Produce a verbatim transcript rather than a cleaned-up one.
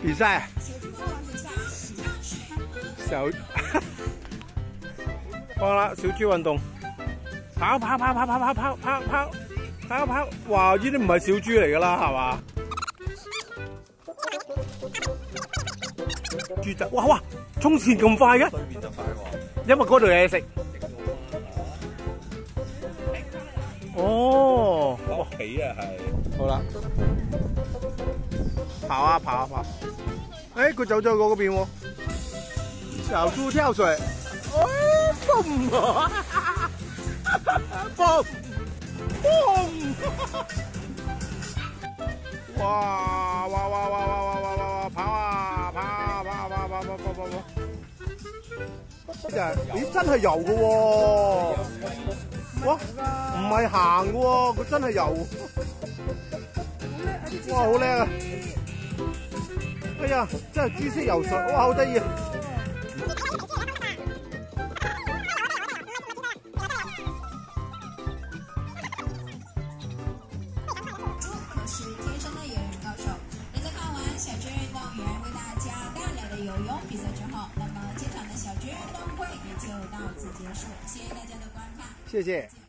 比赛。小，好啦，小豬運動，跑跑跑跑跑跑跑跑跑跑跑，哇！呢啲唔係小豬嚟㗎啦，係嘛？豬仔，哇哇，衝線咁快嘅？對面就快喎，因為嗰度有嘢食。哦，屋企啊係。好啦，跑啊跑啊跑！誒，佢走咗過嗰邊喎。小豬跳水，哎，嘣啊！嘣嘣！哇哇哇哇哇哇哇哇！跑啊跑啊跑啊跑啊跑跑跑跑跑！真係，咦真係游嘅喎！哇，唔係行嘅喎，佢真係游。哇，好叻啊！哎呀，真係豬識游水，哇，好得意啊！ 是天生的游泳高手。那在看完小猪运动员为大家大聊的游泳比赛之后，那么这场的小猪运动会也就到此结束。谢谢大家的观看， 谢谢。